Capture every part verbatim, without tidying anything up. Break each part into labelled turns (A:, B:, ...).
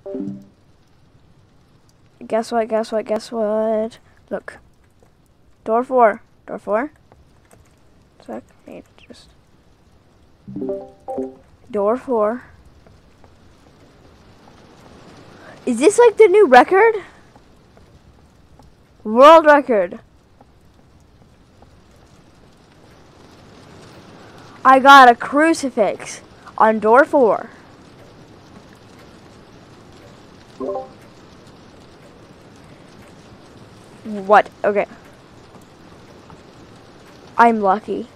A: Guess what, guess what, guess what? Look. Door four. Door four. Sec. Hey, just. Door four. Is this like the new record? World record. I got a crucifix on door four. What? Okay. I'm lucky.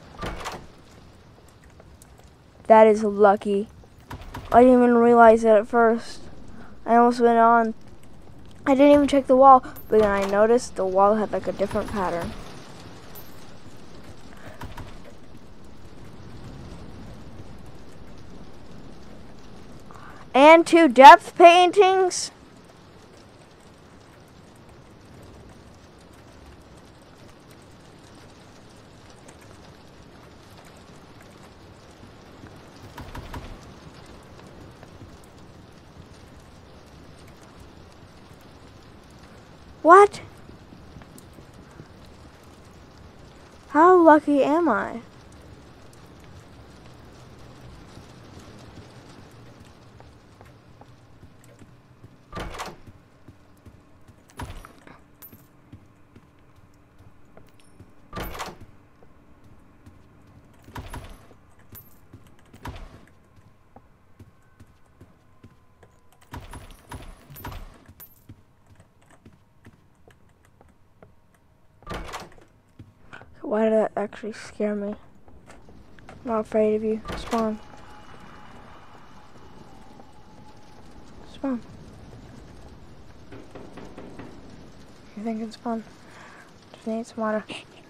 A: That is lucky. I didn't even realize it at first. I almost went on. I didn't even check the wall, but then I noticed the wall had like a different pattern. And two depth paintings. What? How lucky am I? Why did that actually scare me? I'm not afraid of you. Spawn. Spawn. You think it's fun? Just need some water.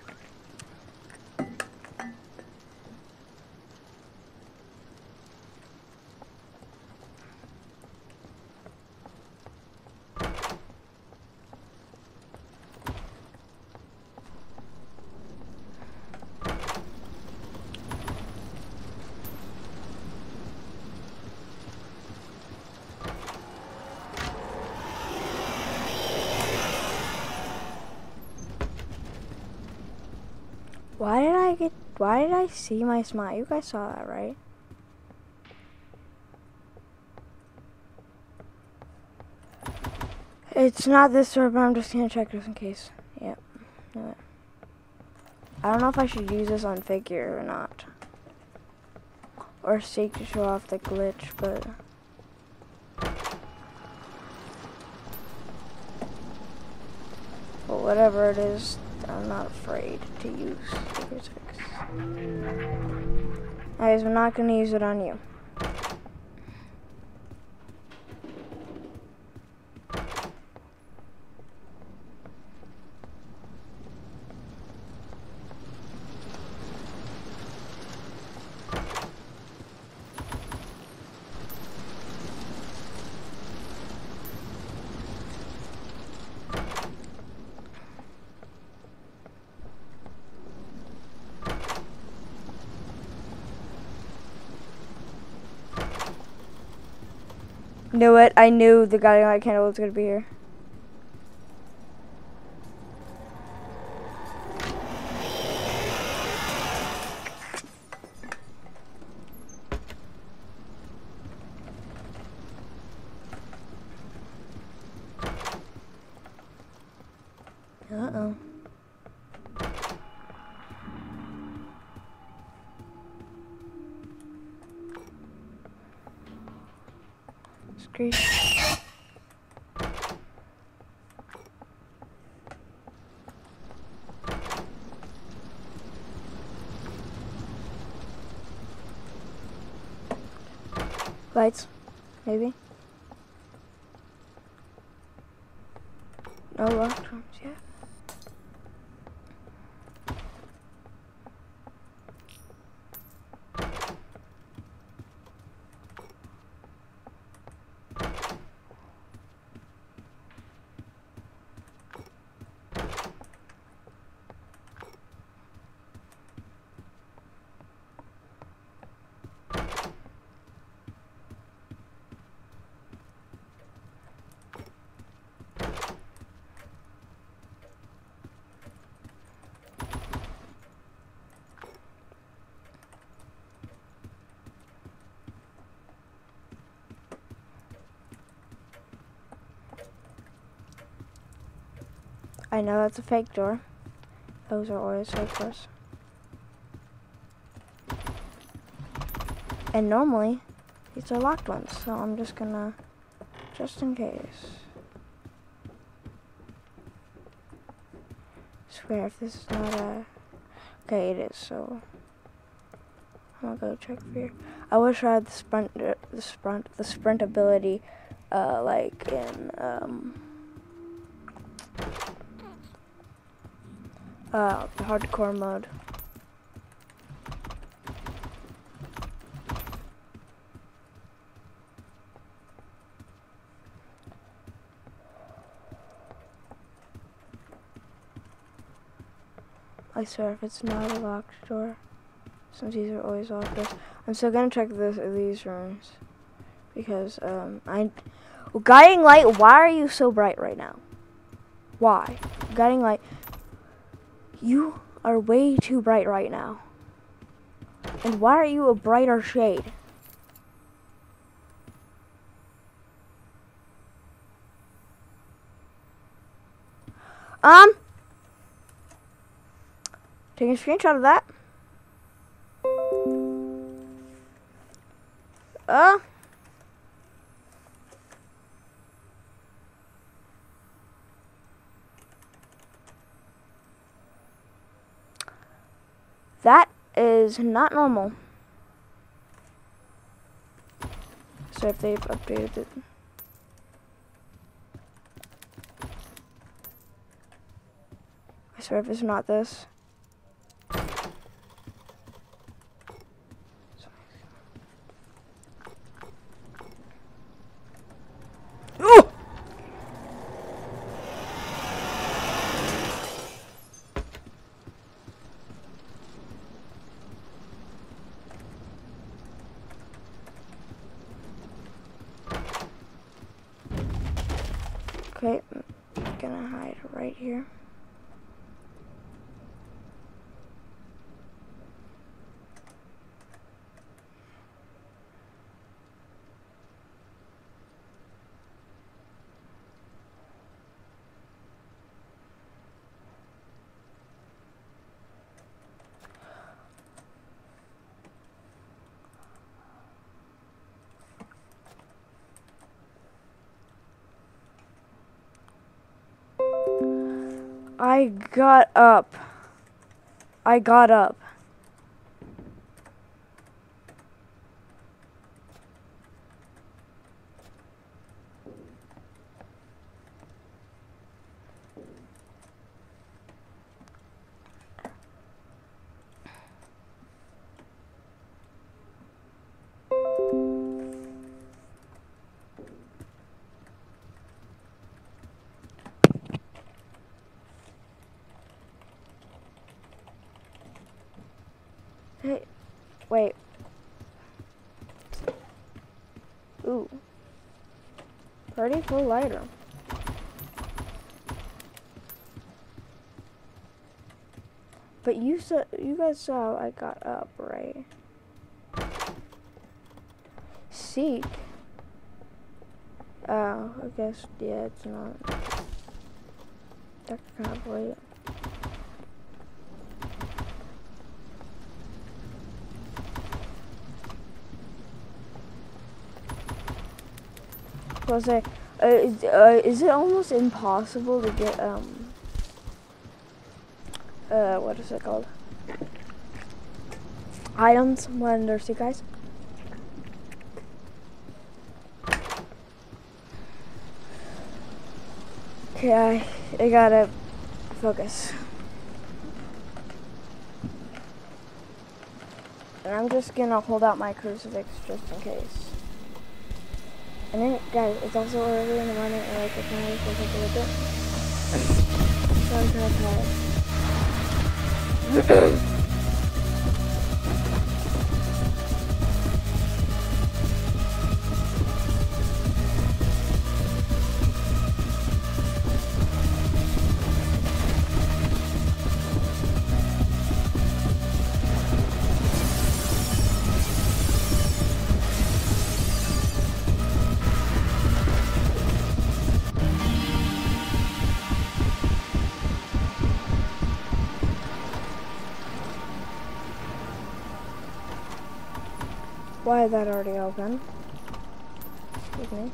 A: Why did I get, why did I see my smile? You guys saw that, right? It's not this door, but I'm just gonna check just in case. Yep. Knew it. I don't know if I should use this on figure or not. Or seek to show off the glitch, but... But whatever it is, I'm not afraid to use the crucifix. Anyways, we're not gonna use it on you. Knew it. I knew the guiding light candle was gonna be here. Uh-oh. Screech. Lights, maybe. No locked rooms yet. I know that's a fake door. Those are always fake doors. And normally, these are locked ones, so I'm just gonna, just in case. Swear if this is not a, okay, it is, so I'm gonna go check for here. I wish I had the sprint, uh, the sprint, the sprint ability, uh, like in, um, uh, hardcore mode. I swear if it's not a locked door, since these are always locked doors, I'm still gonna check this, these rooms, because, um, I, well, guiding light, why are you so bright right now? Why? Guiding light, you are way too bright right now. And why are you a brighter shade? Um, taking a screenshot of that. Uh. That is not normal. So if they've updated it. I swear if it's not this. Oh! Okay, I'm gonna hide right here. I got up. I got up. Hey, wait. Ooh. Pretty cool lighter. But you saw, you guys saw I got up, right? Seek. Oh, I guess, yeah, it's not. That's kind of late. Was I, uh, is, uh, is it almost impossible to get, um, uh, what is it called? Items when there's you guys? Okay, I, I gotta focus. And I'm just gonna hold out my crucifix just in case. And then, guys, it's also early in the morning, and like, I can't really focus a little bit. So I'm kind of tired. Why is that already open? Excuse me.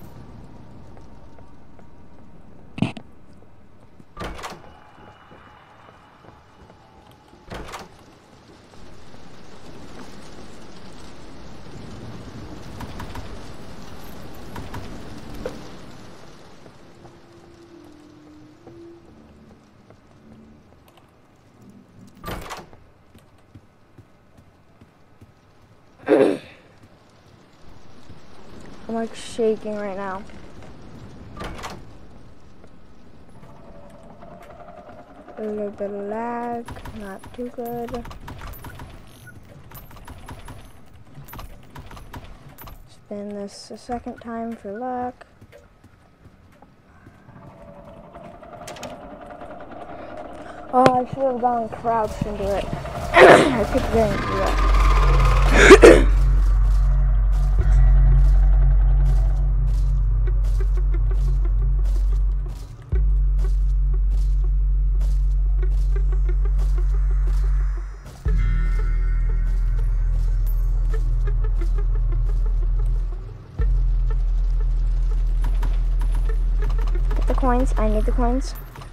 A: I'm like shaking right now. A little bit of lag, not too good. Spin this a second time for luck. Oh, I should have gone crouched into it. I keep getting through that. Get the coins. I need the coins.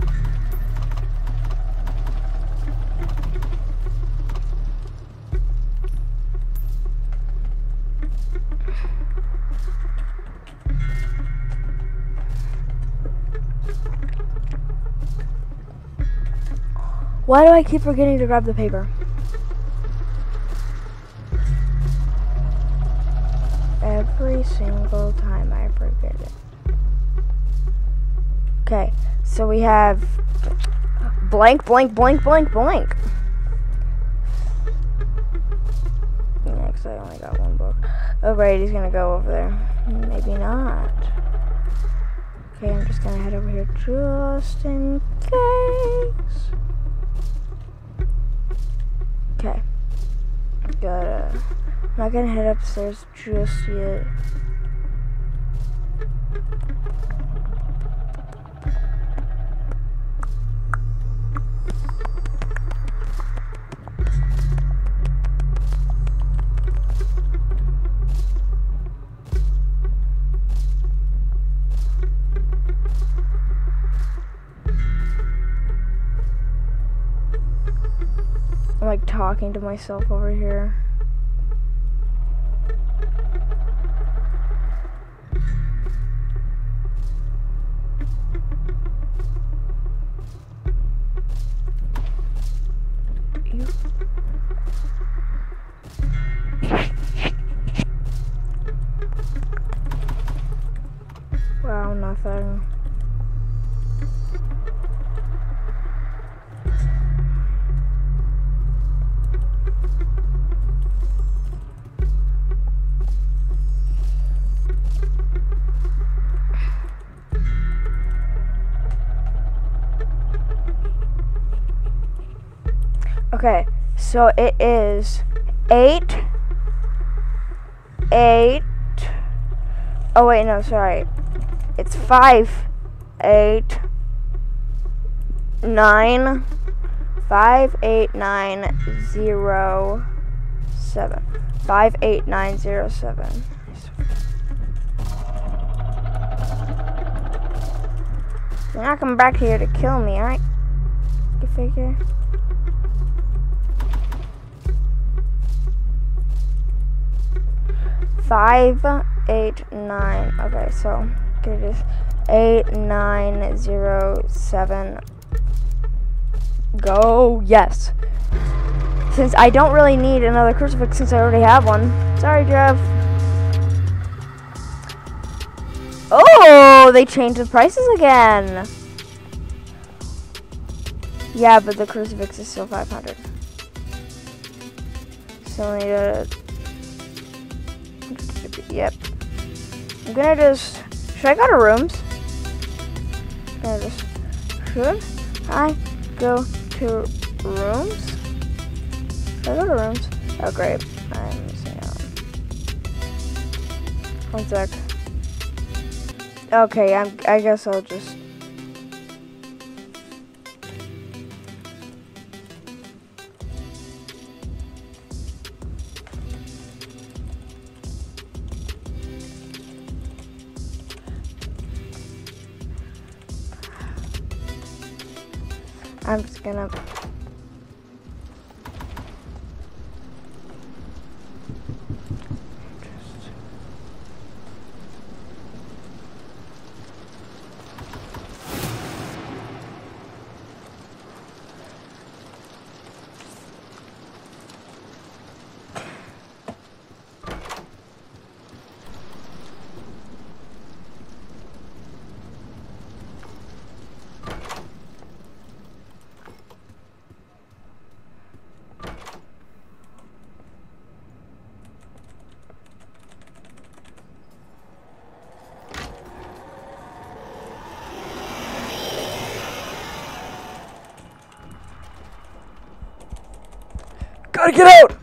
A: Why do I keep forgetting to grab the paper? Every single time I forget it. Okay, so we have blank, blank, blank, blank, blank. Next, I only got one book. Oh, great, he's gonna go over there. Maybe not. Okay, I'm just gonna head over here just in case. Okay. Gotta. I'm not gonna head upstairs just yet. I'm like talking to myself over here. You. Wow, nothing. Okay, so it is eight, eight, oh wait, no, sorry. It's five, eight, nine, five, eight, nine, zero, seven. Five, eight, nine, zero, seven. You're not coming back here to kill me, alright? You figure? Five, eight, nine. Okay, so get it is eight, nine, zero, seven. Go, yes. Since I don't really need another crucifix since I already have one. Sorry, Jeff. Oh, they changed the prices again. Yeah, but the crucifix is still five hundred. So I need a. Yep. I'm gonna just. Should I go to rooms? I'm gonna just. Should I go to rooms? Should I go to rooms? Oh, great. I'm missing out. One sec. Okay, I'm, I guess I'll just. I'm just gonna... Gotta get out!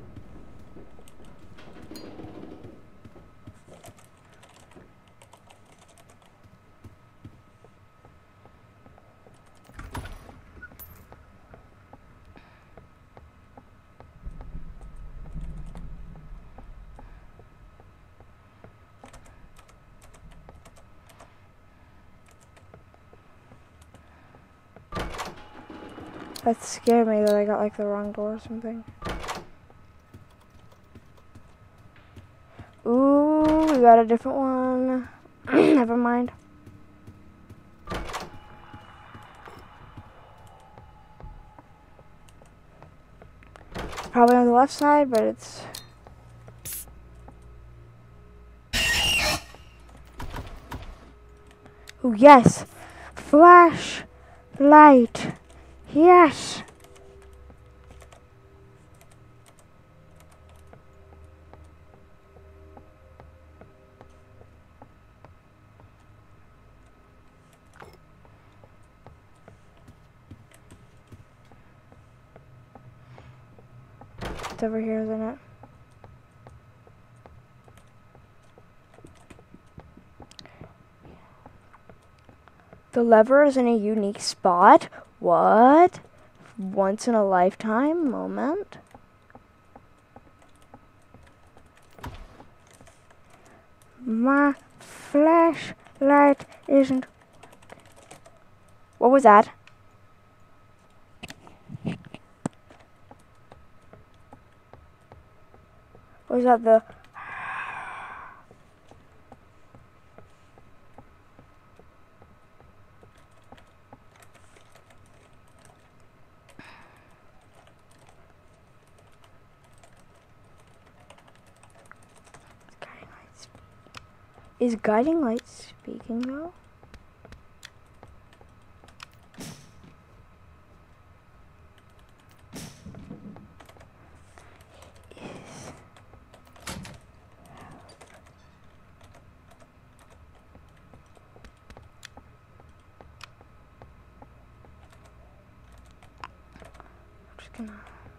A: That scared me that I got like the wrong door or something. Ooh, we got a different one. Never mind. It's probably on the left side, but it's... Oh, yes! Flash! Light! Yes! It's over here, isn't it? The lever is in a unique spot. What? Once in a lifetime moment? My flashlight isn't... What was that? Was that the... Is guiding light speaking though? I'm just gonna...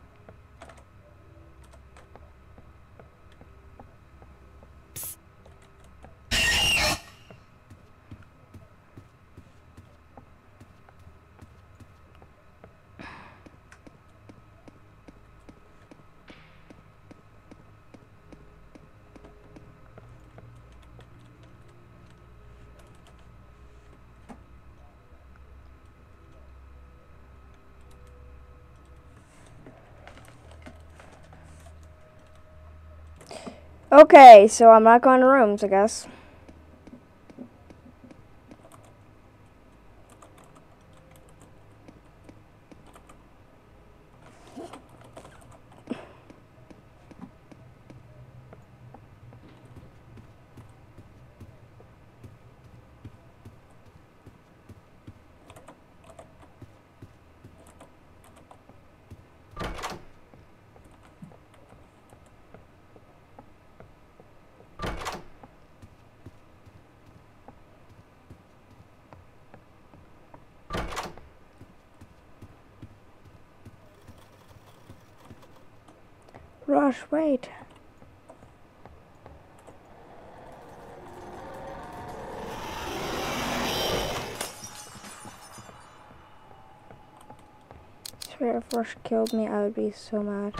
A: Okay, so I'm not going to rooms, I guess. Rush, wait. I swear if Rush killed me, I would be so mad.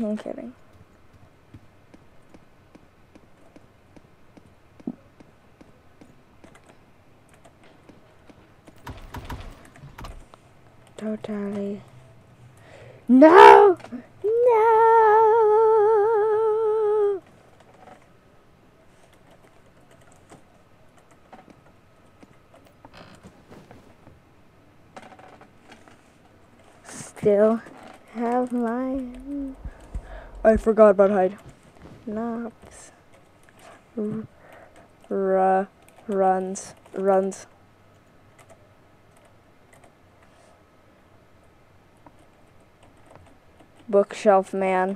A: I'm kidding. Totally. No! No! Still have my... I forgot about hide. Knobs. R runs. Runs. Bookshelf man.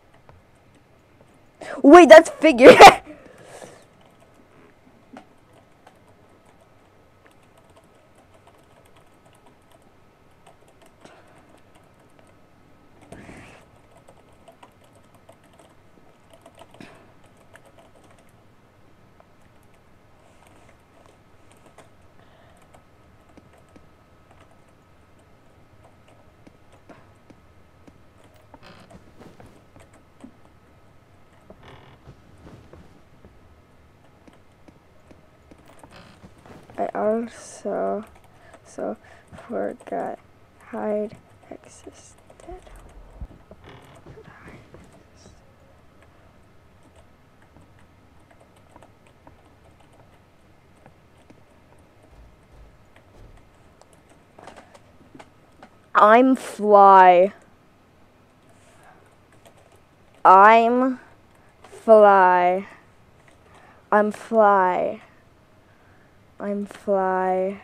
A: Wait, that's figure. I also so forgot hide existed. I'm fly. I'm fly. I'm fly. I'm fly.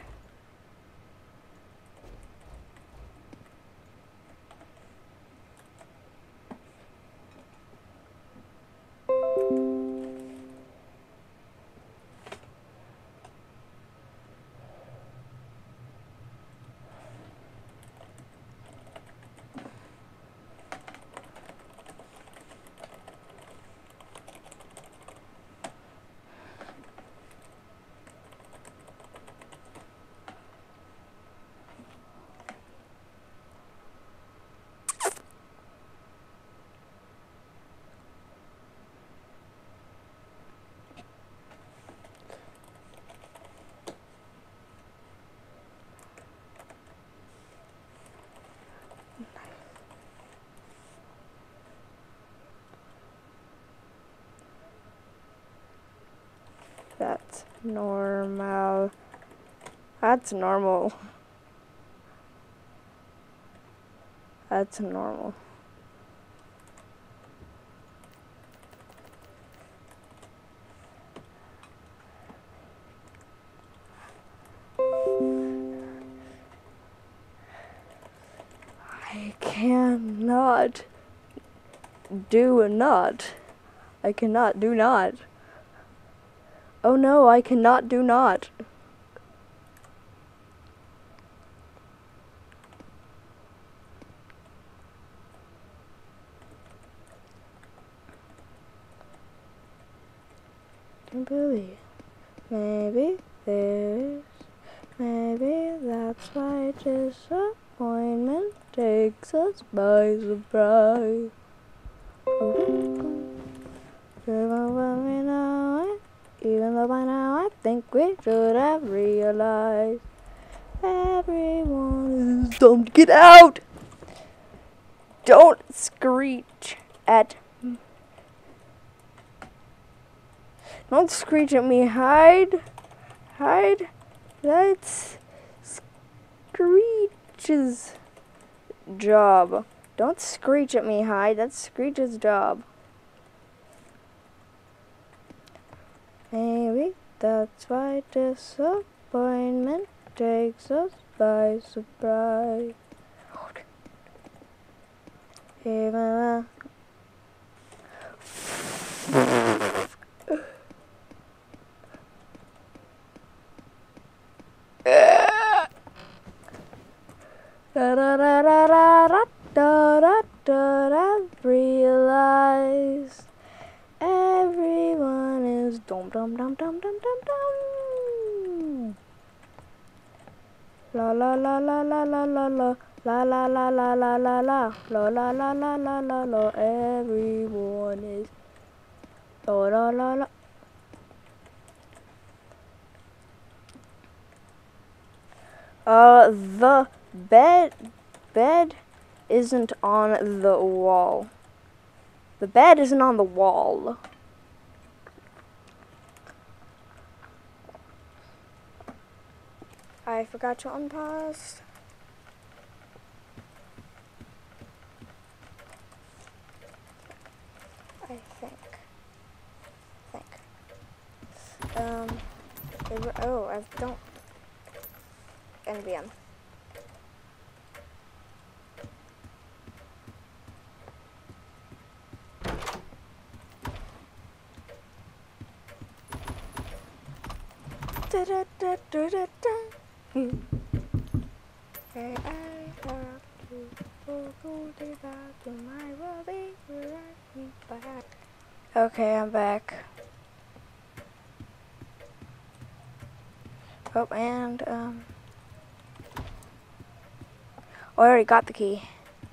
A: That's normal. That's normal. That's normal. I cannot do not. I cannot do not. Oh no, I cannot do not. Can't believe. Maybe there's, maybe that's why disappointment takes us by surprise. Even though by now I think we should have realized everyone is dumb. Get out! Don't screech at me. Don't screech at me. Hide. Hide. That's Screech's job. Don't screech at me, Hide. That's Screech's job. Maybe that's why disappointment takes us by surprise. Even uh, da da da da da da da da da realize everyone is dum dum dum dum dum dum dum. La la la la la la la la La la la la la la la la la la la la la la. Everyone is la la la la. Uh, the bed bed isn't on the wall. The bed isn't on the wall. I forgot to unpause. I think. think. Um, they were, oh, I don't. N V M. Da da da da da da. Hey, I have to go to the bathroom. I will be right back. Okay, I'm back. Oh, and um, oh, I already got the key.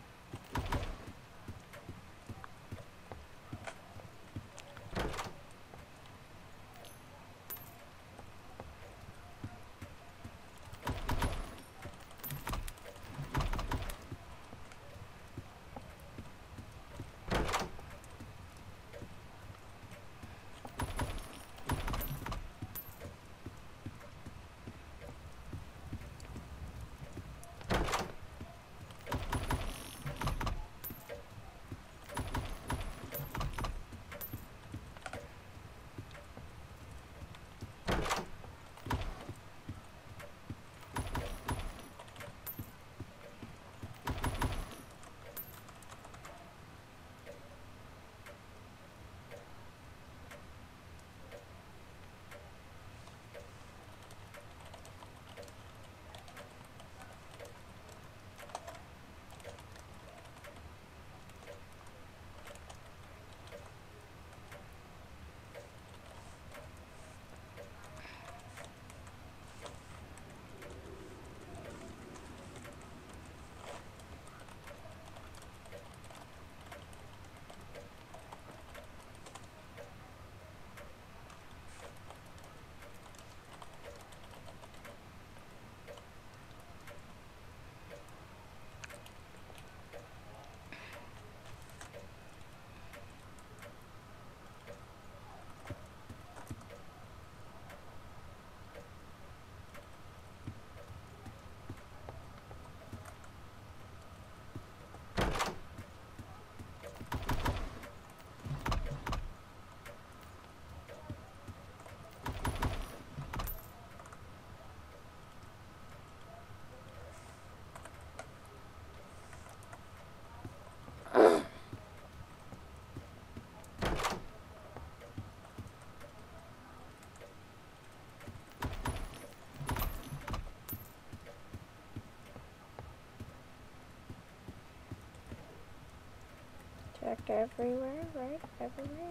A: Checked everywhere, right? Everywhere.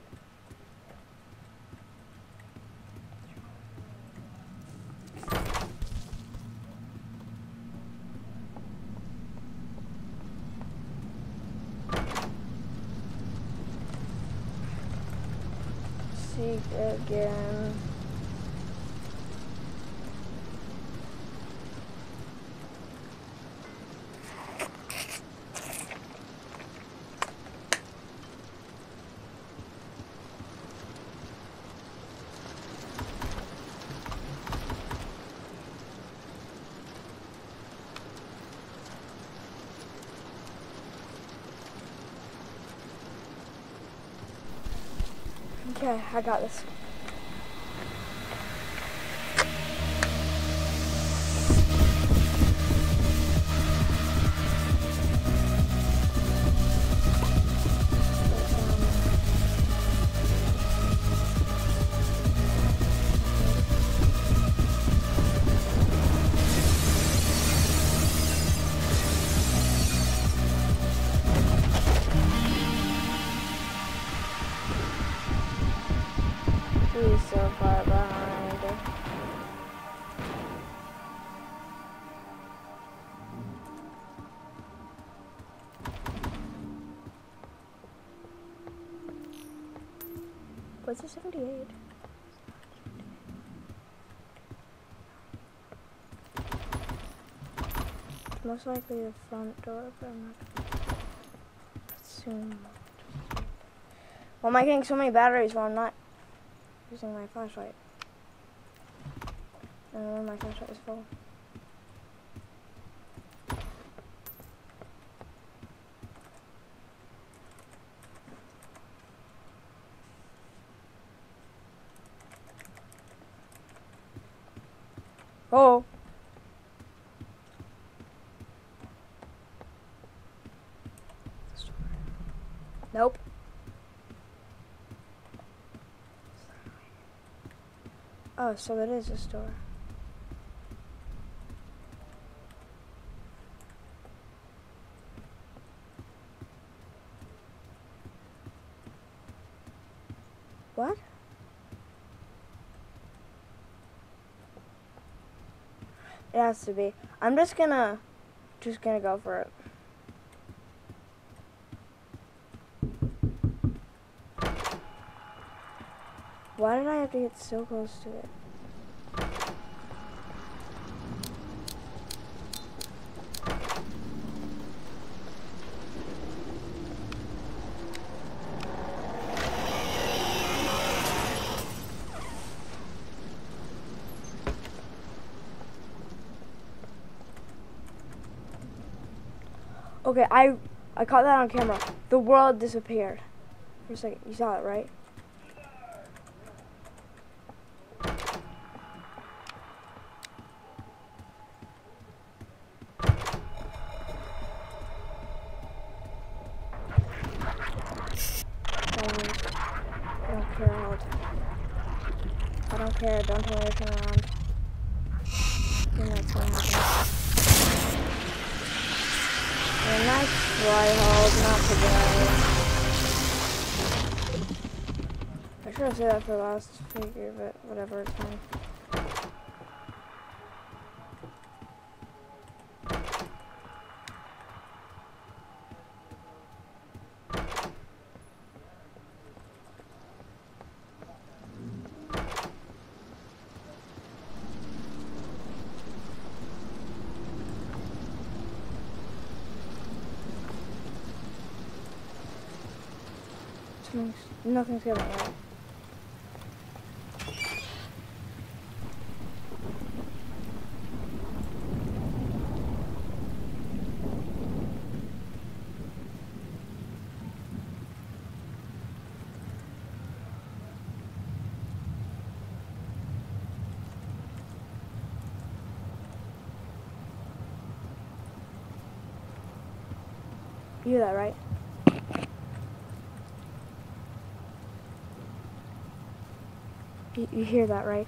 A: Seek again. Okay, I got this. He's so far behind. Was it seventy-eight? Most likely the front door, but I'm not gonna assume. Why am I getting so many batteries while I'm not using my flashlight? And then my flashlight is full. Oh. Nope. Oh, so it is a store. What? It has to be. I'm just gonna, just gonna go for it. Why did I have to get so close to it? Okay, I I caught that on camera. The world disappeared for a second. You saw it, right? I don't care. How I don't care. Don't tell me to turn around. I think that's what happened. A nice fly hold, not today. I should have said that for the last figure, but whatever, it's fine. Nothing's going right. You hear that, right? You, you hear that, right?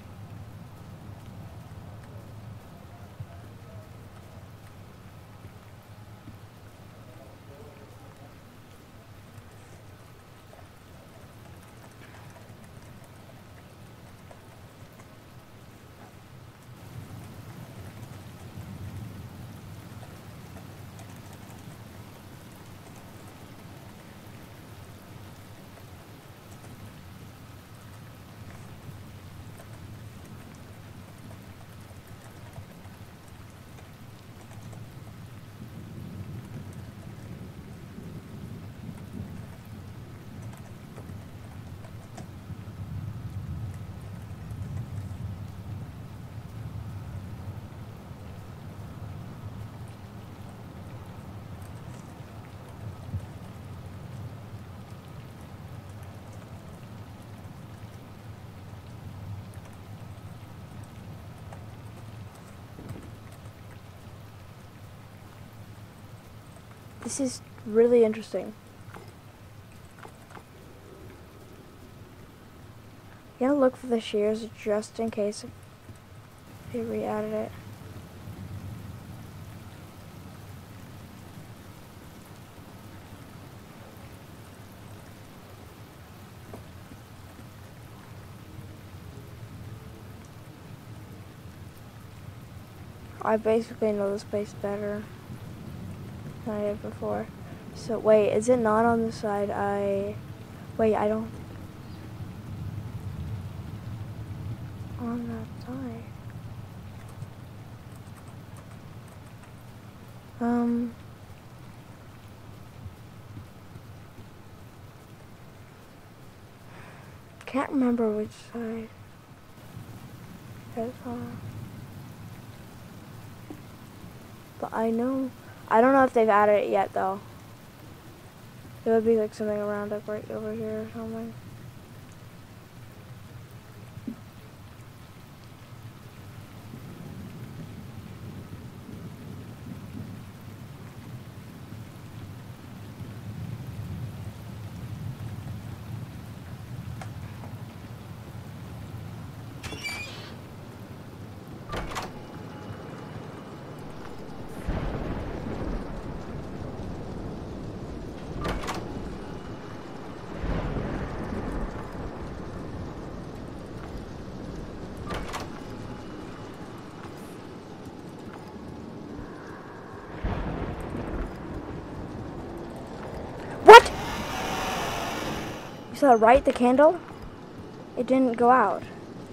A: This is really interesting. You gotta look for the shears just in case they re-added it. I basically know this place better than I did before. So wait, is it not on the side I... Wait, I don't... on that side. Um. Can't remember which side. That's all. But I know, I don't know if they've added it yet though. It would be like something around like right over here or something. What? You saw right, the candle? It didn't go out.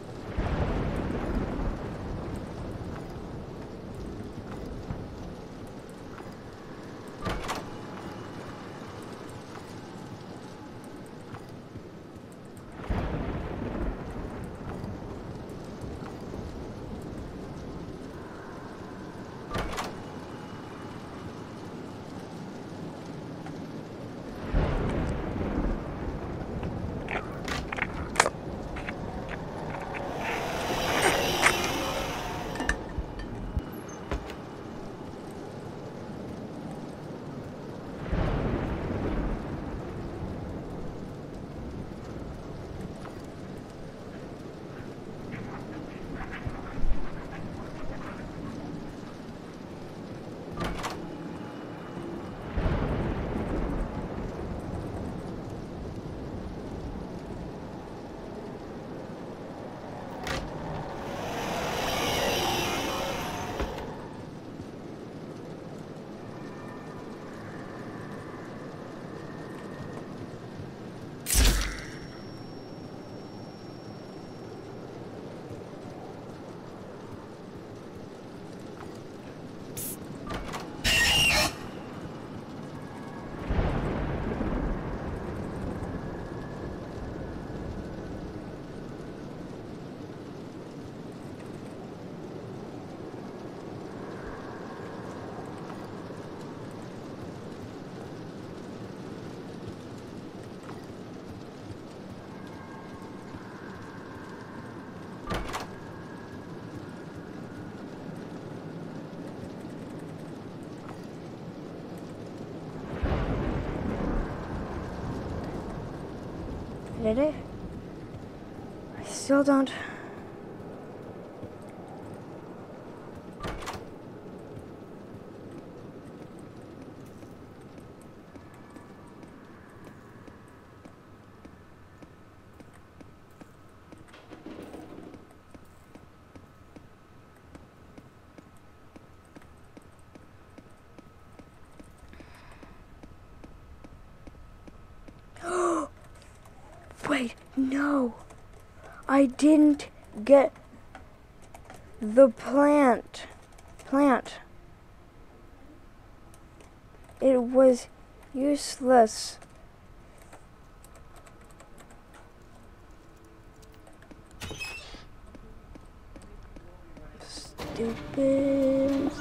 A: Did it? I still don't. Wait, no. I didn't get the plant. Plant. It was useless. Stupid.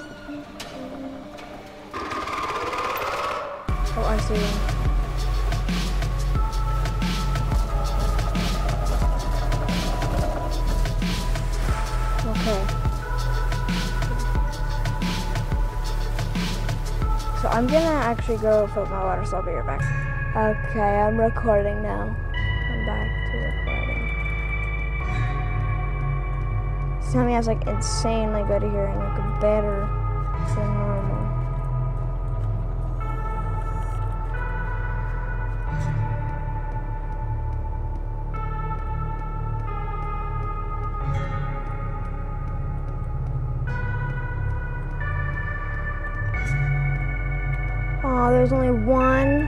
A: Oh, I see him. Okay. So I'm gonna actually go fill up my water, so I'll be right back. Okay, I'm recording now. I'm back to recording. Sammy has like insanely good hearing, like better than normal. Oh, there's only one,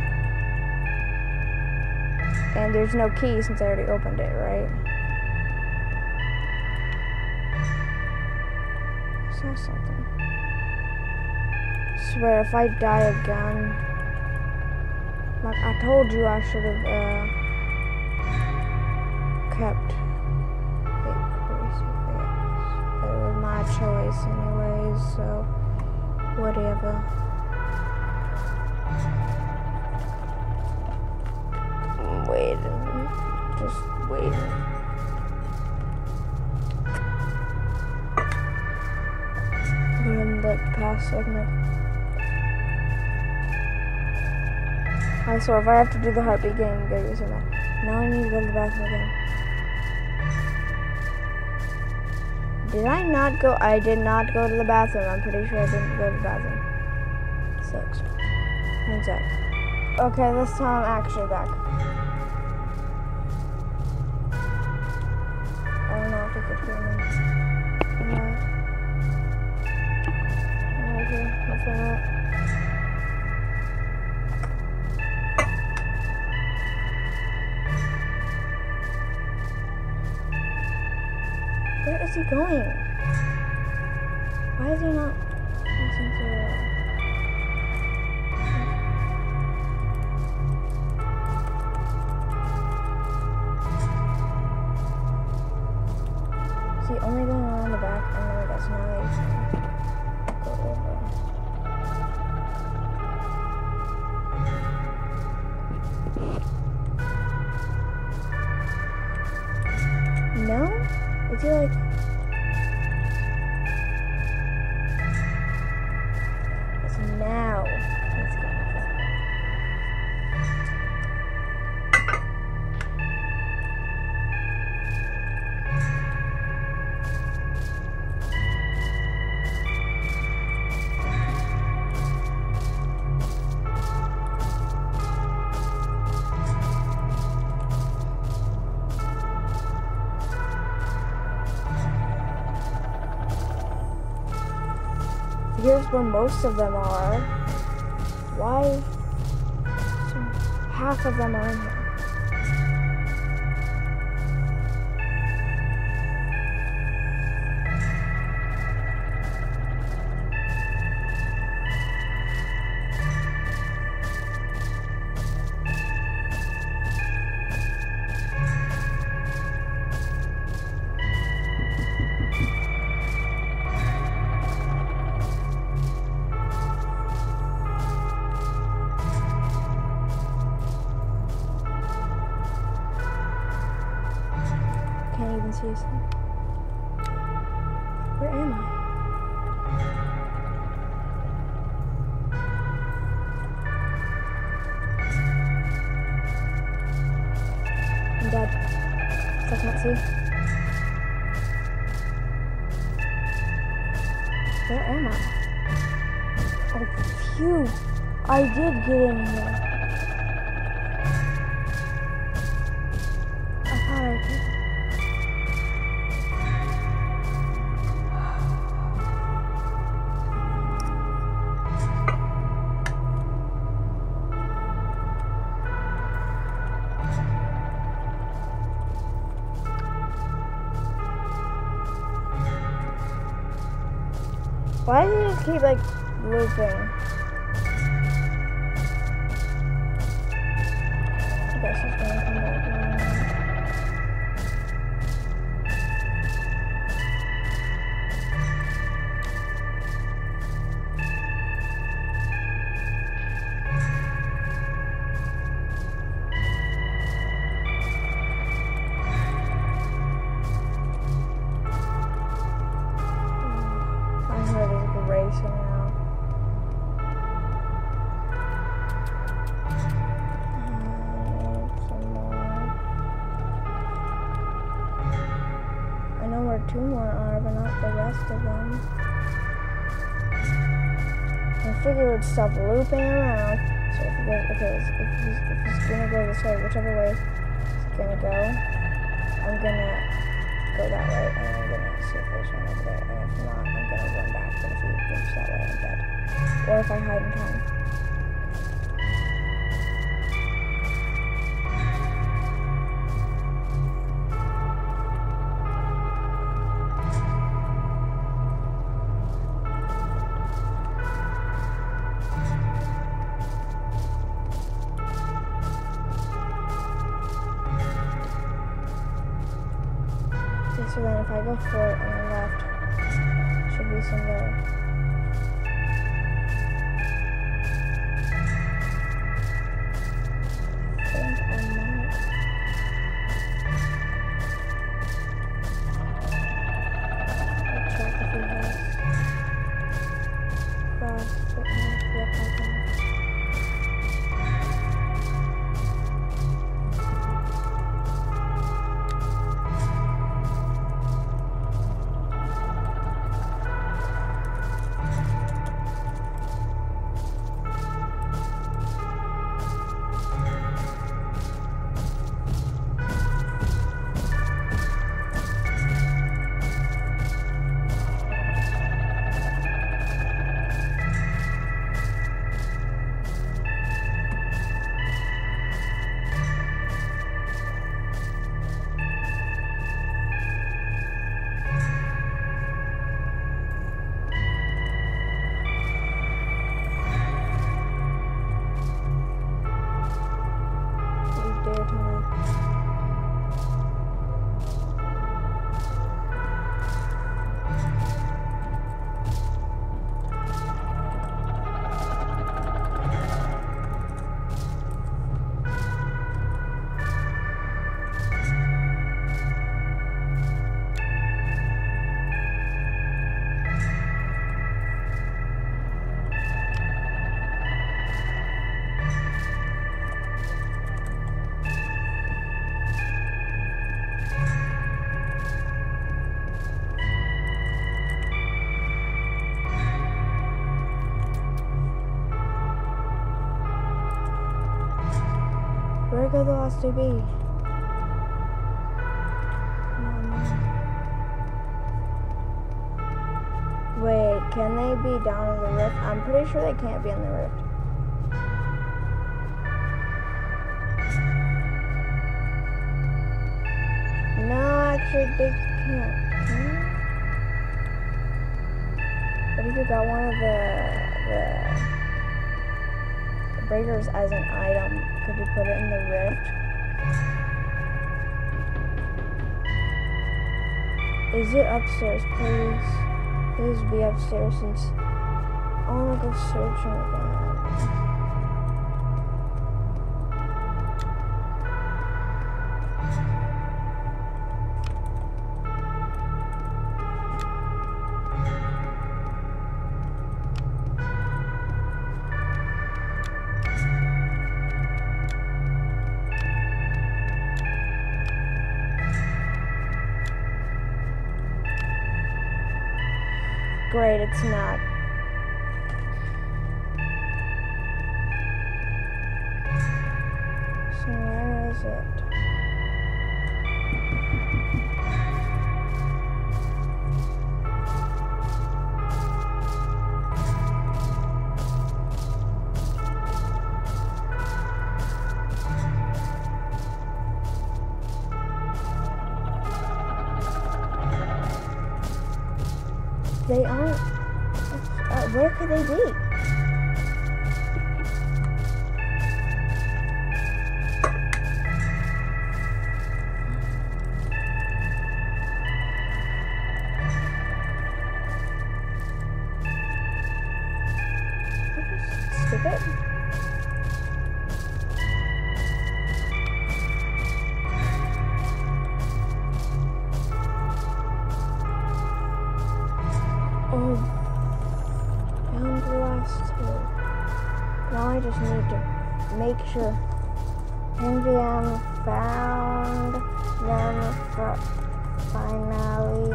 A: and there's no key since I already opened it, right? saw something. I swear, if I die again, like I told you, I should have uh, kept it crucifix. But it was my choice, anyways. So whatever. Wait, just wait. I'm gonna look past segment. I swear, if I have to do the heartbeat game, I'm gonna go so mad. Now I need to go to the bathroom again. Did I not go? I did not go to the bathroom. I'm pretty sure I didn't go to the bathroom. Sucks. One sec. Okay, this time I'm actually back. I don't know if you could hear me. Yeah. Okay, hopefully not. Where is he going? Why is he not listening to it? Is he only going around the back? And then I guess now he's gonna go over. No? Is he like... It's now. He's gonna go. Here's where most of them are. Why? So half of them are in here. Can't even see his head. Where am I? I'm dead. I can't see. Where am I? Oh, phew! I did get in here. I thought I did. Why does it just keep like looping? I guess he's gonna come back around. Racing now. And some more. I know where two more are, but not the rest of them. I figured it would stop looping around. So if he goes, okay, if he's, if he's gonna go this way, whichever way he's gonna go, I'm gonna go that way, and I'm gonna see if there's one over there, and if not, I'm gonna run back, but if he moves that way, I'm dead. Or if I hide in time. Okay, so then if I go for it on the left, should be some there. I think I might. I'll check if he has frostbite. Yep, I can. Where could the last two be? Um, wait, can they be down in the rift? I'm pretty sure they can't be in the rift. No, actually they can't. Can they? What if you got one of the the breakers as an item? Could you put it in the rift? Is it upstairs, please? Please be upstairs since I wanna go searching again. Great, it's not. So where is it? They aren't. Uh, where could they be? Stupid. Oh, found the last two. Now I just need to make sure M V M found them for finally.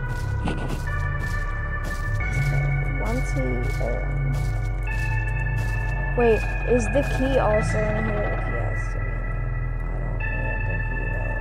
A: Okay, once he, um, wait, is the key also in here? The key has to be in there. I don't need the key though.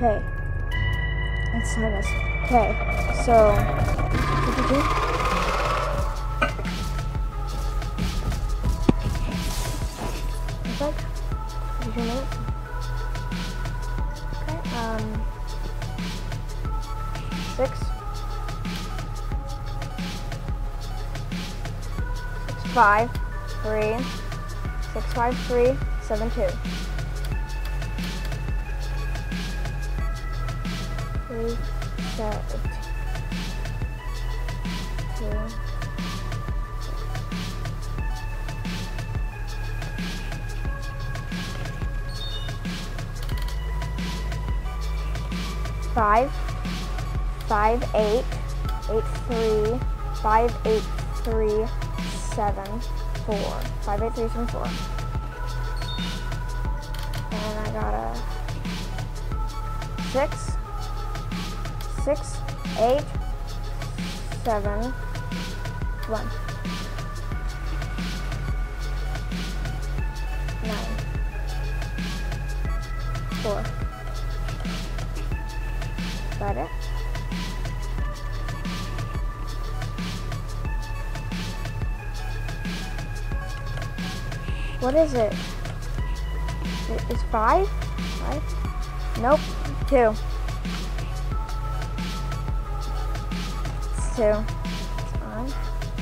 A: Okay. Let's try this. Okay, so fifty-two. Perfect. fifty-two minutes. Okay. Um. Six. Six five three. Six five three seven two. Three seven two. Five. Five eight eight three five eight three seven four five eight three seven four. And I got a six six eight seven one nine four. Is that it? What is it? It's five? Five? Nope. Two. It's two. It's five.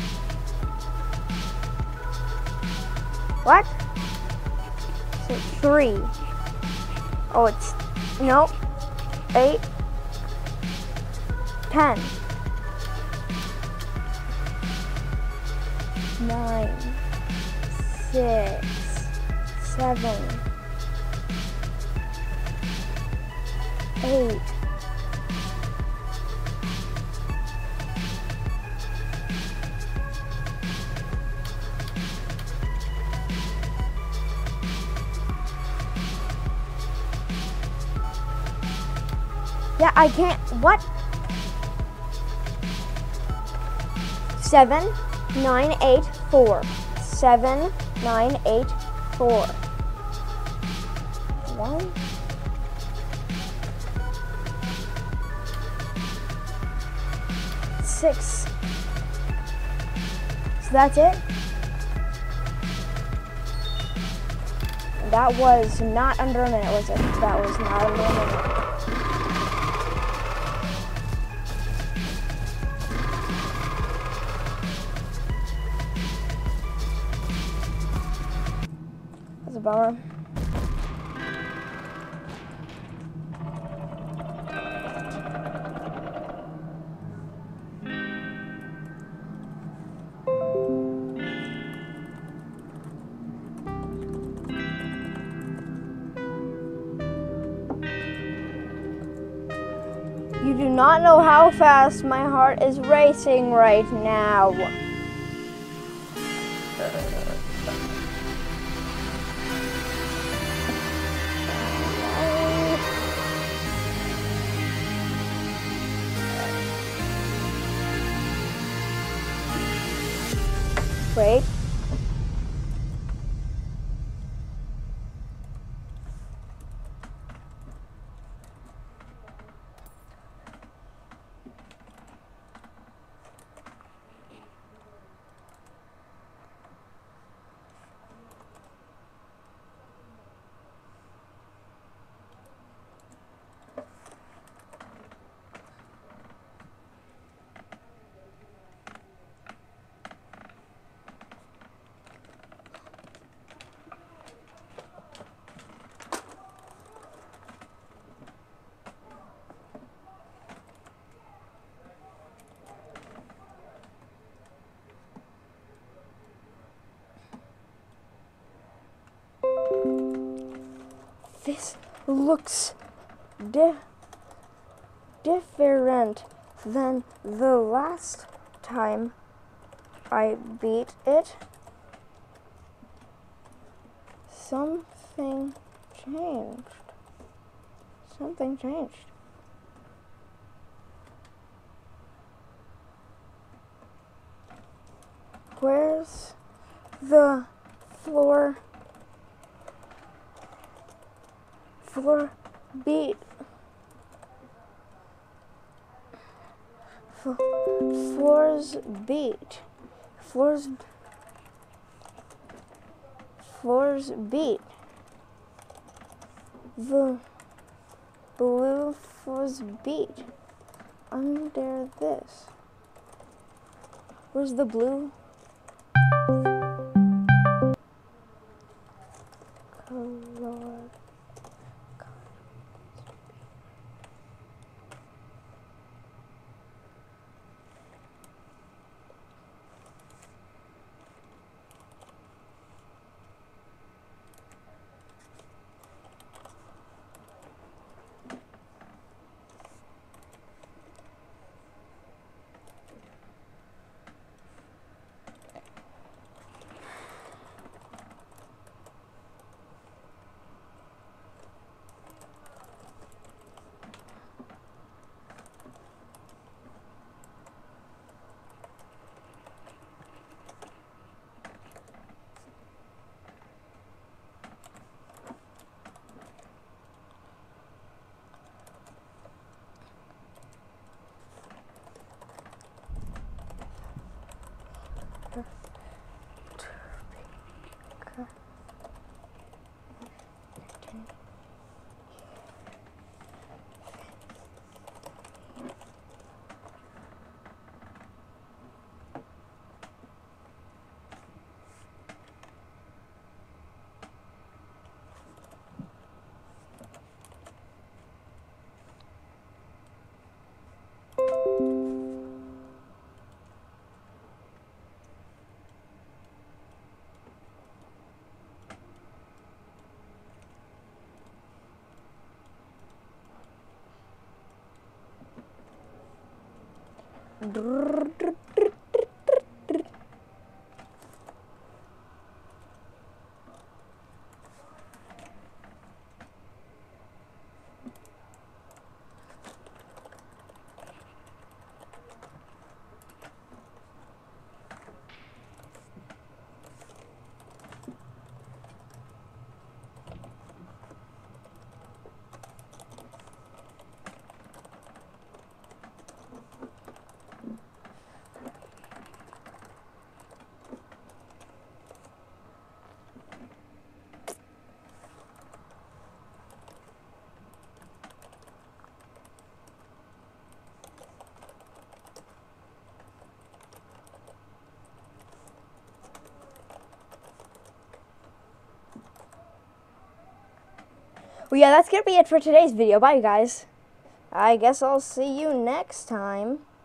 A: What? So three. Oh, it's nope. Eight. Ten. Nine. Six, seven, eight, yeah, I can't, what? Seven, nine, eight, four, seven, nine, eight, four. One. Six. So that's it. That was not under a minute, was it? That was not under a minute. That's a bummer. You do not know how fast my heart is racing right now. Wait. This looks di different than the last time I beat it. Something changed. Something changed. Where's the floor? Floor beat Four's beat. Four's Four's beat. The blue four's beat. Under this. Where's the blue? Color. Well, yeah, that's gonna be it for today's video. Bye, guys. I guess I'll see you next time.